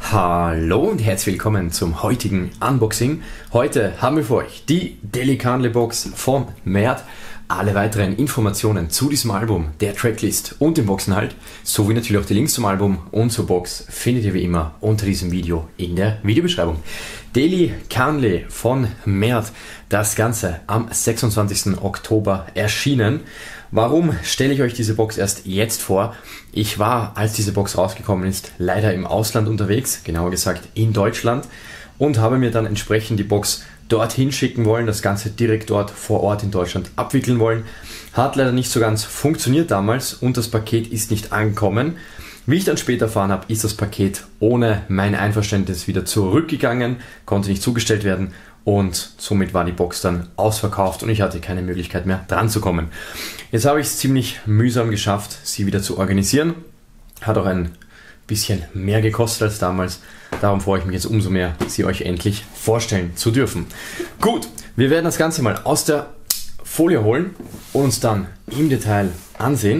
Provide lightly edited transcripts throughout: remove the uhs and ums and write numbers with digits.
Hallo und herzlich willkommen zum heutigen Unboxing. Heute haben wir für euch die Deli Canle Box von Mert. Alle weiteren Informationen zu diesem Album, der Tracklist und dem Boxinhalt, sowie natürlich auch die Links zum Album und zur Box findet ihr wie immer unter diesem Video in der Videobeschreibung. Deli Canle von Mert, das Ganze am 26. Oktober erschienen. Warum stelle ich euch diese Box erst jetzt vor? Ich war, als diese Box rausgekommen ist, leider im Ausland unterwegs, genauer gesagt in Deutschland, und habe mir dann entsprechend die Box dorthin schicken wollen, das Ganze direkt dort vor Ort in Deutschland abwickeln wollen. Hat leider nicht so ganz funktioniert damals und das Paket ist nicht angekommen. Wie ich dann später erfahren habe, ist das Paket ohne mein Einverständnis wieder zurückgegangen, konnte nicht zugestellt werden und somit war die Box dann ausverkauft und ich hatte keine Möglichkeit mehr dran zu kommen. Jetzt habe ich es ziemlich mühsam geschafft, sie wieder zu organisieren. Hat auch ein bisschen mehr gekostet als damals. Darum freue ich mich jetzt umso mehr, sie euch endlich vorstellen zu dürfen. Gut, wir werden das Ganze mal aus der Folie holen und uns dann im Detail ansehen.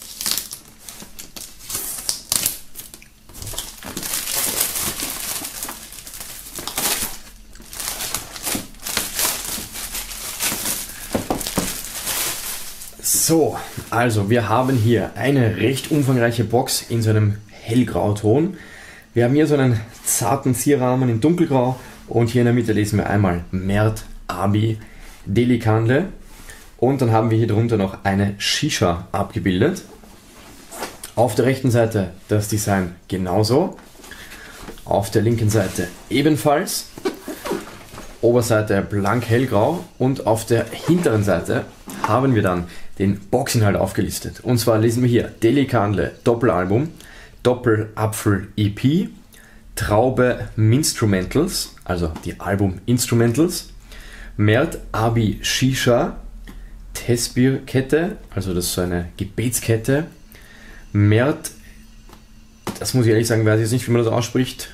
So, also wir haben hier eine recht umfangreiche Box in so einem hellgrauton. Wir haben hier so einen zarten Zierrahmen in dunkelgrau und hier in der Mitte lesen wir einmal Mert Abi Deli Canle und dann haben wir hier drunter noch eine Shisha abgebildet. Auf der rechten Seite das Design genauso, auf der linken Seite ebenfalls, Oberseite blank hellgrau und auf der hinteren Seite haben wir dann den Boxinhalt aufgelistet. Und zwar lesen wir hier Deli Canle Doppelalbum, Doppelapfel EP, Traube Minstrumentals, also die Album Instrumentals, Mert Abi Shisha, Tesbir Kette, also das ist so eine Gebetskette, Mert, das muss ich ehrlich sagen, weiß ich jetzt nicht, wie man das ausspricht,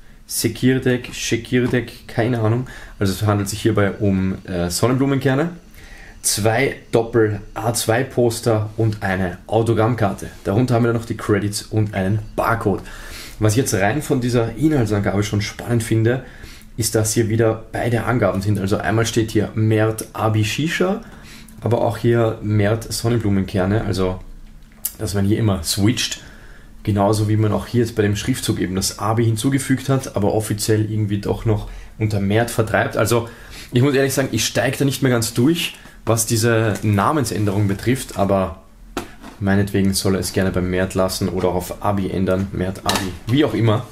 Sekirdek, keine Ahnung, also es handelt sich hierbei um Sonnenblumenkerne, 2 Doppel-A2 Poster und eine Autogrammkarte. Darunter haben wir dann noch die Credits und einen Barcode. Was ich jetzt rein von dieser Inhaltsangabe schon spannend finde, ist, dass hier wieder beide Angaben sind. Also einmal steht hier Mert Abi Shisha, aber auch hier Mert Sonnenblumenkerne, also dass man hier immer switcht. Genauso wie man auch hier jetzt bei dem Schriftzug eben das Abi hinzugefügt hat, aber offiziell irgendwie doch noch unter Mert vertreibt. Also ich muss ehrlich sagen, ich steige da nicht mehr ganz durch, was diese Namensänderung betrifft, aber meinetwegen soll er es gerne beim Mert lassen oder auch auf Abi ändern, Mert Abi, wie auch immer.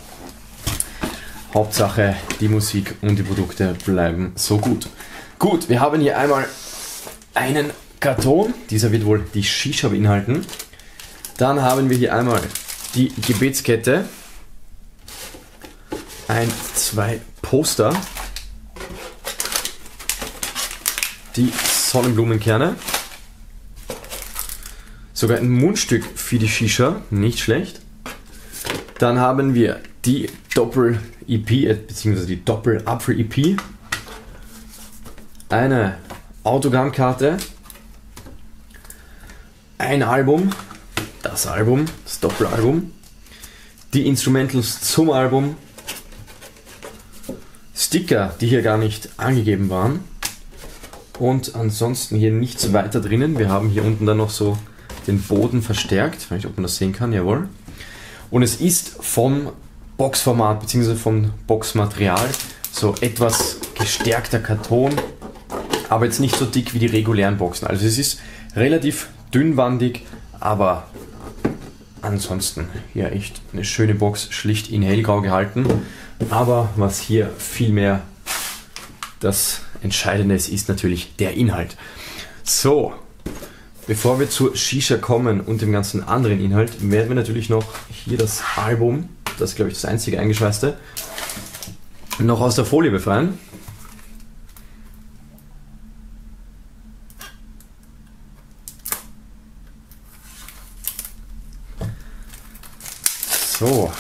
Hauptsache die Musik und die Produkte bleiben so gut. Gut, wir haben hier einmal einen Karton, dieser wird wohl die Shisha beinhalten. Dann haben wir hier einmal die Gebetskette, 2 Poster, die Sonnenblumenkerne, sogar ein Mundstück für die Shisha, nicht schlecht. Dann haben wir die Doppel-EP, bzw. die Doppel-Apfel-EP, eine Autogrammkarte, ein Album, das Doppelalbum, die Instrumentals zum Album, Sticker, die hier gar nicht angegeben waren. Und ansonsten hier nichts weiter drinnen. Wir haben hier unten dann noch so den Boden verstärkt. Ich weiß nicht, ob man das sehen kann, jawohl. Und es ist vom Boxformat bzw. vom Boxmaterial so etwas gestärkter Karton, aber jetzt nicht so dick wie die regulären Boxen. Also es ist relativ dünnwandig, aber ansonsten hier echt eine schöne Box, schlicht in hellgrau gehalten. Aber was hier viel mehr das Entscheidende ist natürlich der Inhalt. So, bevor wir zur Shisha kommen und dem ganzen anderen Inhalt, werden wir natürlich noch hier das Album, das ist glaube ich das einzige eingeschweißte, noch aus der Folie befreien. So.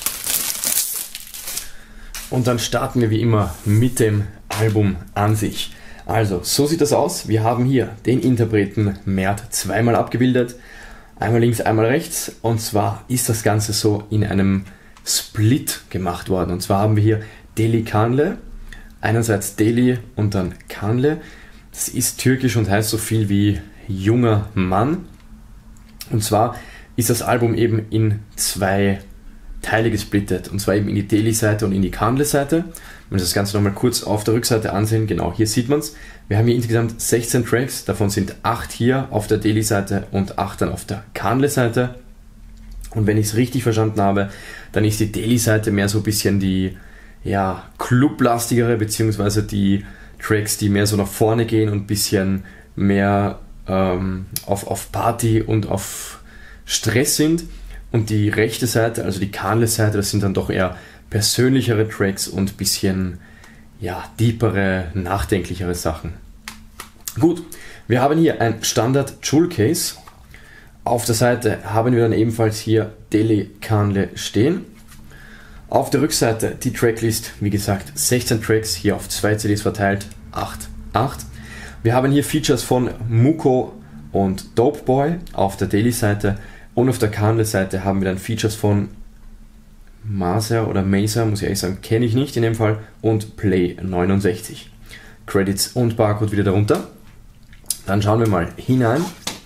Und dann starten wir wie immer mit dem Album an sich. Also, so sieht das aus. Wir haben hier den Interpreten Mert zweimal abgebildet. Einmal links, einmal rechts. Und zwar ist das Ganze so in einem Split gemacht worden. Und zwar haben wir hier Deli Kanlı, einerseits Deli und dann Kanlı. Das ist türkisch und heißt so viel wie junger Mann. Und zwar ist das Album eben in 2 Teile gesplittet. Und zwar eben in die Deli-Seite und in die Kanlı-Seite. Wenn wir das Ganze nochmal kurz auf der Rückseite ansehen, genau hier sieht man es. Wir haben hier insgesamt 16 Tracks, davon sind 8 hier auf der Deli-Seite und 8 dann auf der Kanlı-Seite. Und wenn ich es richtig verstanden habe, dann ist die Deli-Seite mehr so ein bisschen die clublastigere, beziehungsweise die Tracks, die mehr so nach vorne gehen und ein bisschen mehr auf Party und auf Stress sind. Und die rechte Seite, also die Kanlı-Seite, das sind dann doch eher persönlichere Tracks und ein bisschen deepere, nachdenklichere Sachen. Gut, wir haben hier ein Standard Jewel Case. Auf der Seite haben wir dann ebenfalls hier Deli Kanlı stehen. Auf der Rückseite die Tracklist, wie gesagt, 16 Tracks, hier auf 2 CDs verteilt, 8. Wir haben hier Features von Muko und Dope Boy auf der Deli-Seite und auf der Kanlı-Seite haben wir dann Features von Maser oder Maser, muss ich ehrlich sagen, kenne ich nicht in dem Fall, und Play 69. Credits und Barcode wieder darunter. Dann schauen wir mal hinein.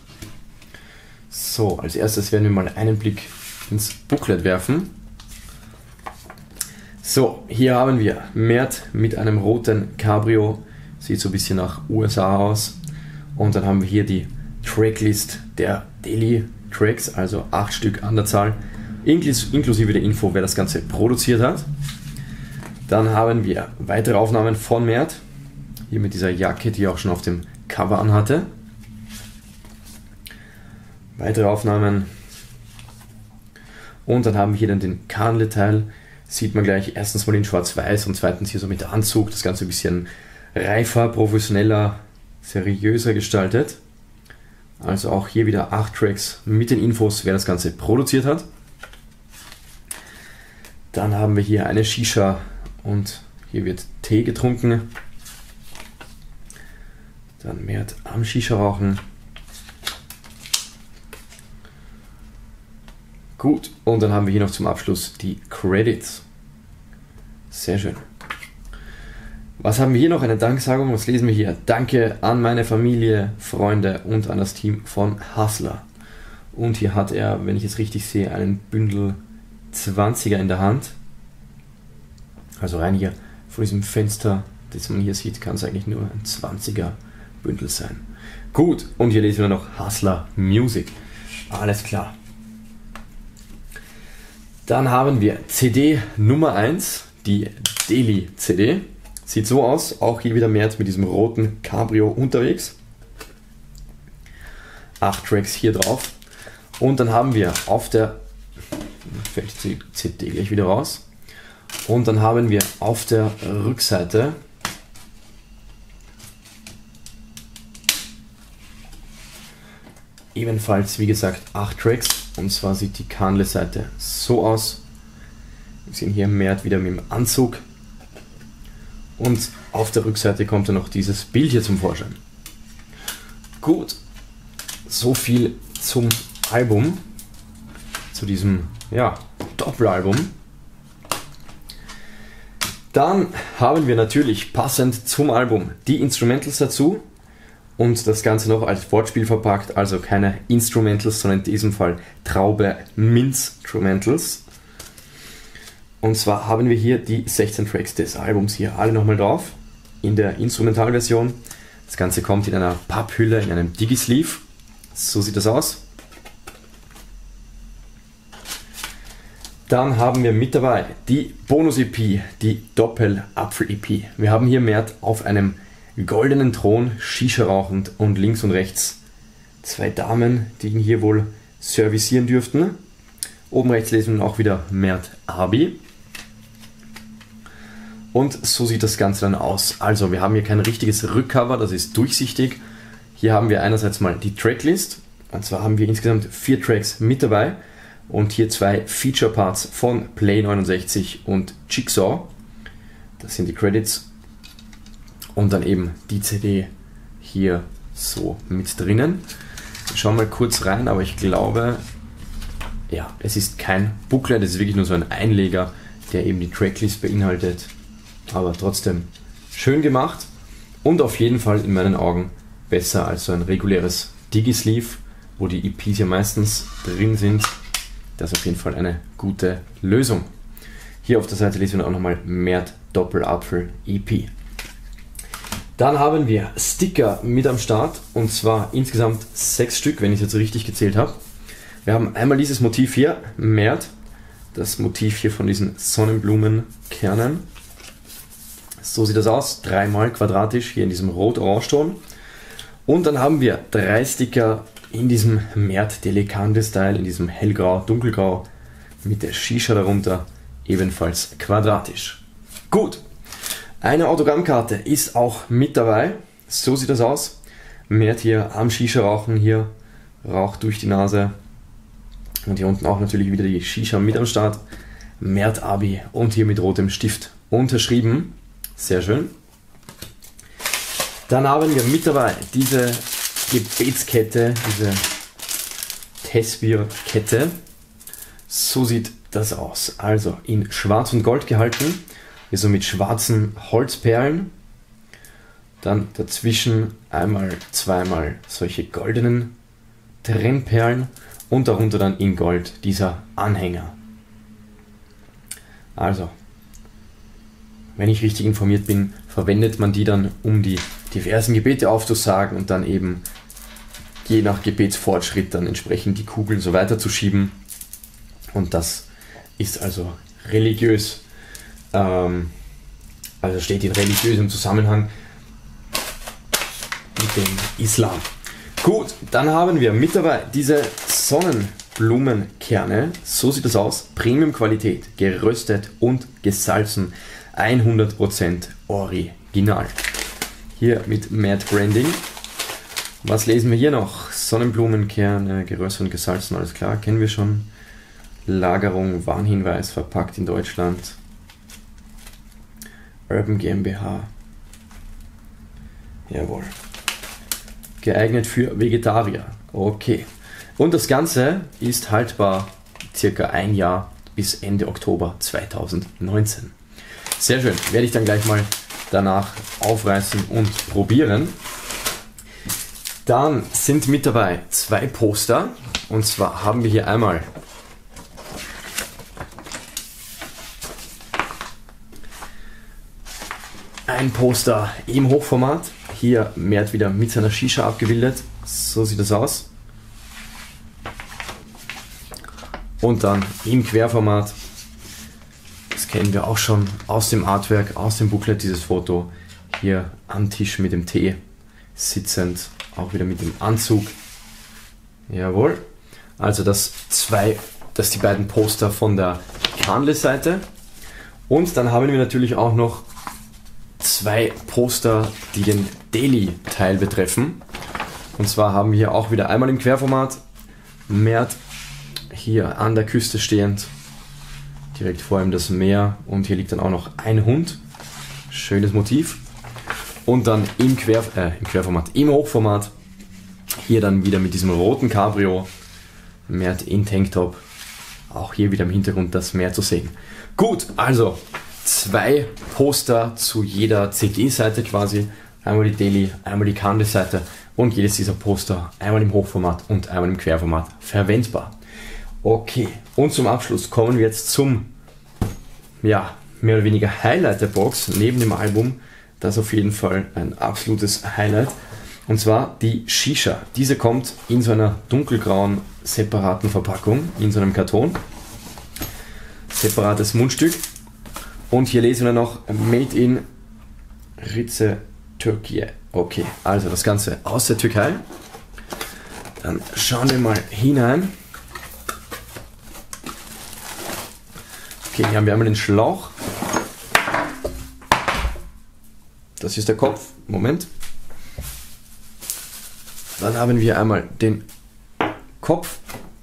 So, als erstes werden wir mal einen Blick ins Booklet werfen. So, hier haben wir Mert mit einem roten Cabrio, sieht so ein bisschen nach USA aus. Und dann haben wir hier die Tracklist der Deli-Tracks, also 8 Stück an der Zahl, inklusive der Info, wer das Ganze produziert hat. Dann haben wir weitere Aufnahmen von Mert, hier mit dieser Jacke, die er auch schon auf dem Cover anhatte. Weitere Aufnahmen. Und dann haben wir hier dann den Kanlı-Teil. Sieht man gleich erstens mal in schwarz-weiß und zweitens hier so mit Anzug. Das Ganze ein bisschen reifer, professioneller, seriöser gestaltet. Also auch hier wieder 8 Tracks mit den Infos, wer das Ganze produziert hat. Dann haben wir hier eine Shisha und hier wird Tee getrunken. Dann Mert am Shisha rauchen. Gut, und dann haben wir hier noch zum Abschluss die Credits. Sehr schön. Was haben wir hier noch? Eine Danksagung. Was lesen wir hier? Danke an meine Familie, Freunde und an das Team von Hustler. Und hier hat er, wenn ich es richtig sehe, einen Bündel 20er in der Hand. Also rein hier von diesem Fenster, das man hier sieht, kann es eigentlich nur ein 20er Bündel sein. Gut, und hier lesen wir noch Hustler Music. Alles klar. Dann haben wir CD Nummer 1, die Deli CD. Sieht so aus, auch hier wieder Mert mit diesem roten Cabrio unterwegs. 8 Tracks hier drauf. Und dann haben wir auf der, fällt die CD gleich wieder raus. Und dann haben wir auf der Rückseite ebenfalls, wie gesagt, 8 Tracks. Und zwar sieht die Kanlı-Seite so aus. Wir sehen hier Mert wieder mit dem Anzug. Und auf der Rückseite kommt dann noch dieses Bild hier zum Vorschein. Gut, so viel zum Album, zu diesem Doppelalbum. Dann haben wir natürlich passend zum Album die Instrumentals dazu und das Ganze noch als Wortspiel verpackt, also keine Instrumentals, sondern in diesem Fall Traube Minstrumentals. Und zwar haben wir hier die 16 Tracks des Albums hier alle nochmal drauf, in der Instrumentalversion. Das Ganze kommt in einer Papphülle, in einem Digi-Sleeve. So sieht das aus. Dann haben wir mit dabei die Bonus-EP, die Doppel-Apfel-EP. Wir haben hier Mert auf einem goldenen Thron, Shisha rauchend und links und rechts 2 Damen, die ihn hier wohl servicieren dürften. Oben rechts lesen wir auch wieder Mert Abi. Und so sieht das Ganze dann aus. Also wir haben hier kein richtiges Rückcover, das ist durchsichtig. Hier haben wir einerseits mal die Tracklist. Und zwar haben wir insgesamt 4 Tracks mit dabei. Und hier 2 Feature Parts von Play 69 und Jigsaw. Das sind die Credits. Und dann eben die CD hier so mit drinnen. Wir schauen mal kurz rein, aber ich glaube, ja, es ist kein Booklet, es ist wirklich nur so ein Einleger, der eben die Tracklist beinhaltet. Aber trotzdem schön gemacht und auf jeden Fall in meinen Augen besser als so ein reguläres Digi-Sleeve, wo die EPs ja meistens drin sind. Das ist auf jeden Fall eine gute Lösung. Hier auf der Seite lesen wir auch nochmal Mert Doppelapfel EP. Dann haben wir Sticker mit am Start und zwar insgesamt 6 Stück, wenn ich es jetzt richtig gezählt habe. Wir haben einmal dieses Motiv hier, Mert, das Motiv hier von diesen Sonnenblumenkernen. So sieht das aus, 3-mal quadratisch hier in diesem Rot-Orange-Ton. Und dann haben wir 3 Sticker in diesem Mert Delicante-Style, in diesem hellgrau, dunkelgrau mit der Shisha darunter, ebenfalls quadratisch. Gut, eine Autogrammkarte ist auch mit dabei, so sieht das aus. Mert hier am Shisha rauchen, hier Rauch durch die Nase und hier unten auch natürlich wieder die Shisha mit am Start. Mert Abi und hier mit rotem Stift unterschrieben, sehr schön. Dann haben wir mit dabei diese Gebetskette, diese Tesbir-Kette. So sieht das aus. Also in Schwarz und Gold gehalten, hier so mit schwarzen Holzperlen. Dann dazwischen einmal, zweimal solche goldenen Trennperlen und darunter dann in Gold dieser Anhänger. Also, wenn ich richtig informiert bin, verwendet man die dann, um die diversen Gebete aufzusagen und dann eben je nach Gebetsfortschritt dann entsprechend die Kugeln so weiterzuschieben. Und das ist also religiös, also steht in religiösem Zusammenhang mit dem Islam. Gut, dann haben wir mit dabei diese Sonnenblumenkerne, so sieht das aus, Premium-Qualität, geröstet und gesalzen, 100% original. Hier mit Matte Branding. Was lesen wir hier noch? Sonnenblumenkerne, geröstet und gesalzen, alles klar, kennen wir schon. Lagerung, Warnhinweis, verpackt in Deutschland. Urban GmbH. Jawohl. Geeignet für Vegetarier. Okay. Und das Ganze ist haltbar circa 1 Jahr bis Ende Oktober 2019. Sehr schön. Werde ich dann gleich mal danach aufreißen und probieren. Dann sind mit dabei 2 Poster. Und zwar haben wir hier einmal ein Poster im Hochformat. Hier Mert wieder mit seiner Shisha abgebildet. So sieht das aus. Und dann im Querformat. Das kennen wir auch schon aus dem Artwork, aus dem Booklet, dieses Foto. Hier am Tisch mit dem Tee, sitzend, auch wieder mit dem Anzug. Jawohl. Also das die beiden Poster von der Canle-Seite. Und dann haben wir natürlich auch noch 2 Poster, die den Daily-Teil betreffen. Und zwar haben wir hier auch wieder einmal im Querformat Mert hier an der Küste stehend, direkt vor ihm das Meer und hier liegt dann auch noch ein Hund. Schönes Motiv. Und dann im Querformat, im Hochformat, hier dann wieder mit diesem roten Cabrio, Mert in Tanktop, auch hier wieder im Hintergrund das Meer zu sehen. Gut, also 2 Poster zu jeder CD-Seite quasi, einmal die Daily, einmal die Canle-Seite und jedes dieser Poster einmal im Hochformat und einmal im Querformat verwendbar. Okay, und zum Abschluss kommen wir jetzt zum, ja, mehr oder weniger Highlight der Box, neben dem Album, das ist auf jeden Fall ein absolutes Highlight, und zwar die Shisha. Diese kommt in so einer dunkelgrauen separaten Verpackung, in so einem Karton, separates Mundstück. Und hier lesen wir noch Made in Rize, Türkei. Okay, also das Ganze aus der Türkei. Dann schauen wir mal hinein. Okay, hier haben wir einmal den Schlauch. Das ist der Kopf. Moment. Dann haben wir einmal den Kopf,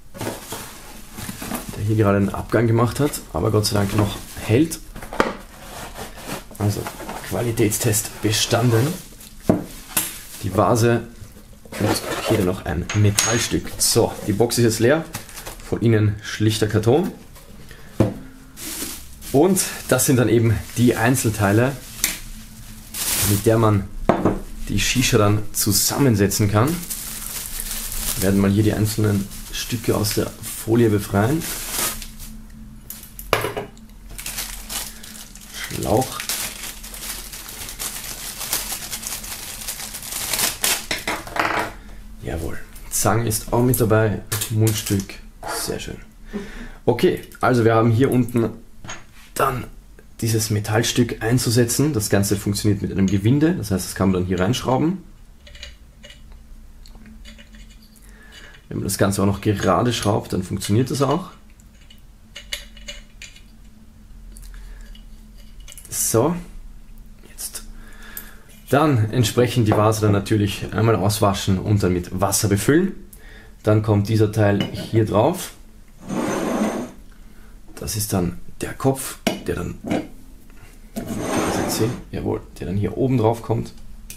der hier gerade einen Abgang gemacht hat, aber Gott sei Dank noch hält. Also Qualitätstest bestanden. Die Vase und hier noch ein Metallstück. So, die Box ist jetzt leer. von innen schlichter Karton. Und das sind dann eben die Einzelteile, mit der man die Shisha dann zusammensetzen kann. Wir werden mal hier die einzelnen Stücke aus der Folie befreien. Schlauch. Jawohl. Zange ist auch mit dabei. Mundstück. Sehr schön. Okay, also wir haben hier unten dann dieses Metallstück einzusetzen. Das Ganze funktioniert mit einem Gewinde. Das heißt, das kann man dann hier reinschrauben. Wenn man das Ganze auch noch gerade schraubt, dann funktioniert das auch. So, jetzt. Dann entsprechend die Vase dann natürlich einmal auswaschen und dann mit Wasser befüllen. Dann kommt dieser Teil hier drauf. Das ist dann der Kopf, der dann, jawohl, der dann hier oben drauf kommt.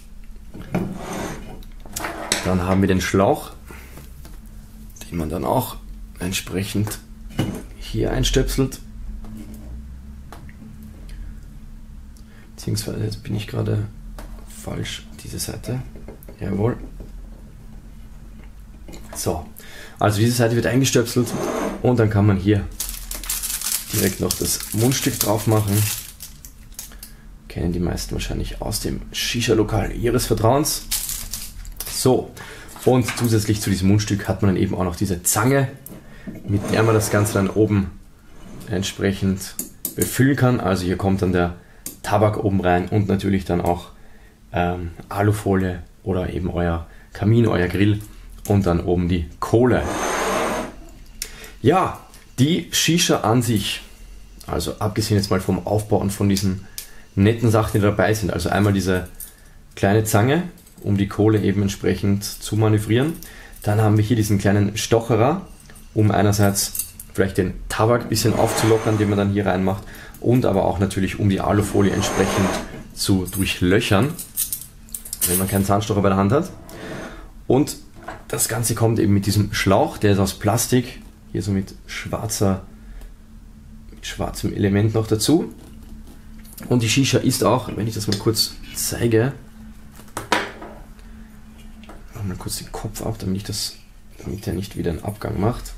Dann haben wir den Schlauch, den man dann auch entsprechend hier einstöpselt. Beziehungsweise jetzt bin ich gerade falsch, diese Seite. Jawohl. So, also diese Seite wird eingestöpselt und dann kann man hier direkt noch das Mundstück drauf machen. Kennen die meisten wahrscheinlich aus dem Shisha-Lokal ihres Vertrauens. So, und zusätzlich zu diesem Mundstück hat man dann eben auch noch diese Zange, mit der man das Ganze dann oben entsprechend befüllen kann. Also hier kommt dann der Tabak oben rein und natürlich dann auch Alufolie oder eben euer Kamin, euer Grill und dann oben die Kohle. Ja, die Shisha an sich, also abgesehen jetzt mal vom Aufbau und von diesen netten Sachen, die dabei sind, also einmal diese kleine Zange, um die Kohle eben entsprechend zu manövrieren. Dann haben wir hier diesen kleinen Stocherer, um einerseits vielleicht den Tabak ein bisschen aufzulockern, den man dann hier reinmacht, und aber auch natürlich, um die Alufolie entsprechend zu durchlöchern, wenn man keinen Zahnstocher bei der Hand hat. Und das Ganze kommt eben mit diesem Schlauch, der ist aus Plastik, hier so mit schwarzem Element noch dazu. Und die Shisha ist auch, wenn ich das mal kurz zeige, machen wir mal kurz den Kopf ab, damit er nicht wieder einen Abgang macht.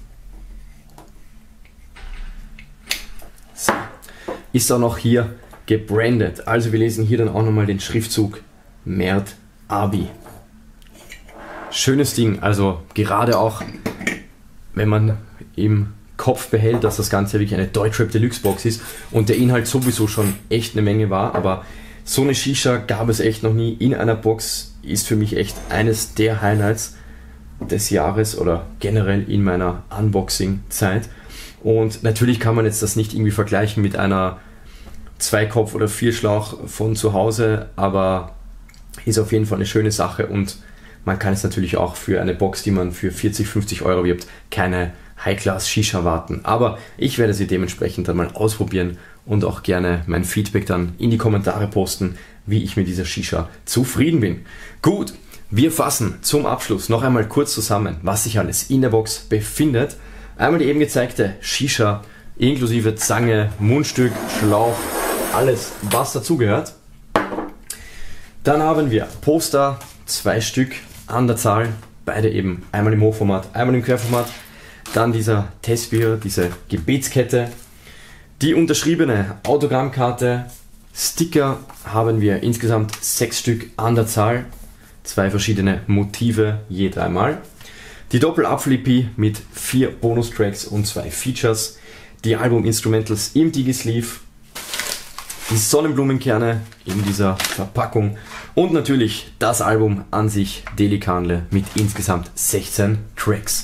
So. Ist auch noch hier gebrandet. Also wir lesen hier dann auch nochmal den Schriftzug Mert Abi. Schönes Ding, also gerade auch, wenn man im Kopf behält, dass das Ganze wirklich eine Deutschrap Deluxe Box ist und der Inhalt sowieso schon echt eine Menge war, aber so eine Shisha gab es echt noch nie in einer Box, ist für mich echt eines der Highlights des Jahres oder generell in meiner Unboxing-Zeit. Und natürlich kann man jetzt das nicht irgendwie vergleichen mit einer Zweikopf- oder Vierschlauch von zu Hause, aber ist auf jeden Fall eine schöne Sache und man kann es natürlich auch für eine Box, die man für 40, 50 Euro wirbt, keine High-Class-Shisha warten. Aber ich werde sie dementsprechend dann mal ausprobieren und auch gerne mein Feedback dann in die Kommentare posten, wie ich mit dieser Shisha zufrieden bin. Gut, wir fassen zum Abschluss noch einmal kurz zusammen, was sich alles in der Box befindet. Einmal die eben gezeigte Shisha inklusive Zange, Mundstück, Schlauch, alles was dazugehört. Dann haben wir Poster, 2 Stück an der Zahl, beide eben einmal im Hochformat, einmal im Querformat. Dann dieser Tesbih, diese Gebetskette, die unterschriebene Autogrammkarte, Sticker haben wir insgesamt 6 Stück an der Zahl, 2 verschiedene Motive je 3 Mal. Die Doppel-Apfel-EP mit 4 Bonustracks und 2 Features, die Album-Instrumentals im Digi-Sleeve, die Sonnenblumenkerne in dieser Verpackung und natürlich das Album an sich, Delikanle, mit insgesamt 16 Tracks.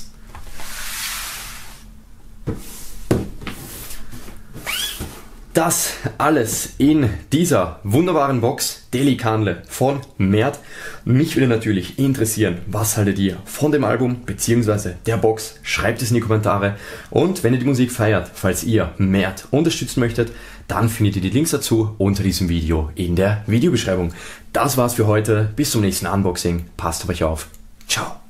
Das alles in dieser wunderbaren Box Delikanle von Mert. Mich würde natürlich interessieren, was haltet ihr von dem Album bzw. der Box? Schreibt es in die Kommentare. Und wenn ihr die Musik feiert, falls ihr Mert unterstützen möchtet, dann findet ihr die Links dazu unter diesem Video in der Videobeschreibung. Das war's für heute. Bis zum nächsten Unboxing. Passt auf euch auf. Ciao.